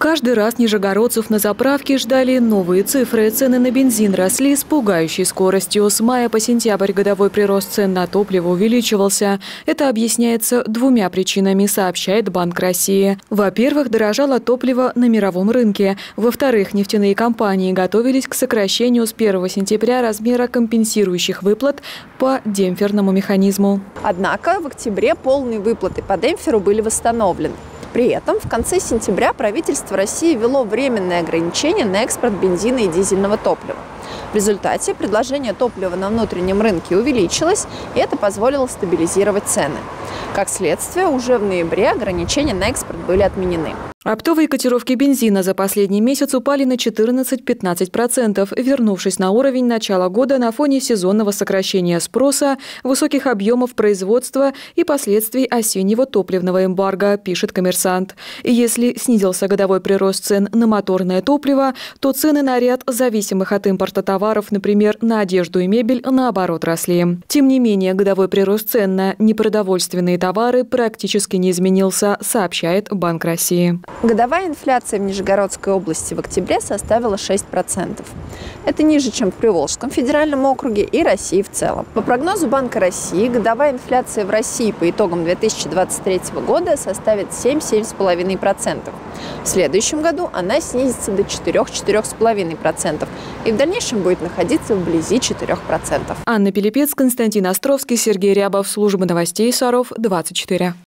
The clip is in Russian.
Каждый раз нижегородцев на заправке ждали новые цифры. Цены на бензин росли с пугающей скоростью. С мая по сентябрь годовой прирост цен на топливо увеличивался. Это объясняется двумя причинами, сообщает Банк России. Во-первых, дорожало топливо на мировом рынке. Во-вторых, нефтяные компании готовились к сокращению с 1 сентября размера компенсирующих выплат по демпферному механизму. Однако в октябре полные выплаты по демпферу были восстановлены. При этом в конце сентября правительство России ввело временные ограничения на экспорт бензина и дизельного топлива. В результате предложение топлива на внутреннем рынке увеличилось, и это позволило стабилизировать цены. Как следствие, уже в ноябре ограничения на экспорт были отменены. Оптовые котировки бензина за последний месяц упали на 14-15%, вернувшись на уровень начала года на фоне сезонного сокращения спроса, высоких объемов производства и последствий осеннего топливного эмбарго, пишет «Коммерсант». И если снизился годовой прирост цен на моторное топливо, то цены на ряд зависимых от импорта товаров, например, на одежду и мебель, наоборот росли. Тем не менее, годовой прирост цен на непродовольственные товары практически не изменился, сообщает Банк России. Годовая инфляция в Нижегородской области в октябре составила 6%. Это ниже, чем в Приволжском федеральном округе и России в целом. По прогнозу Банка России, годовая инфляция в России по итогам 2023 года составит 7-7,5%. В следующем году она снизится до 4-4,5% и в дальнейшем будет находиться вблизи 4%. Анна Пилипец, Константин Островский, Сергей Рябов. Служба новостей Саров 24.